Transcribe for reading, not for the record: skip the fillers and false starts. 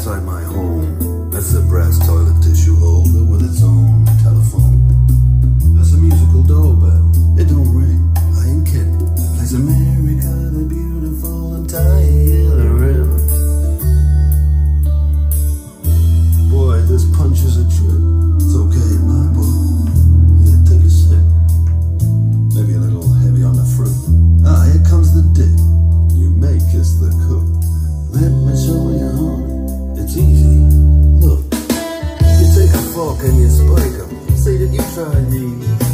outside my home. That's the brass toilet tissue holder with its own telephone. That's a musical doorbell. It don't ring, I ain't kidding. Plays America the Beautiful and Tyler. Boy, this punch is a trip. It's okay in my book. Here, take a sip. Maybe a little heavy on the fruit. Ah, here comes the dip. You may kiss the cook. Let me show you, honey. It's easy. Look, you take a fork and you spike 'em. Say that you tried these.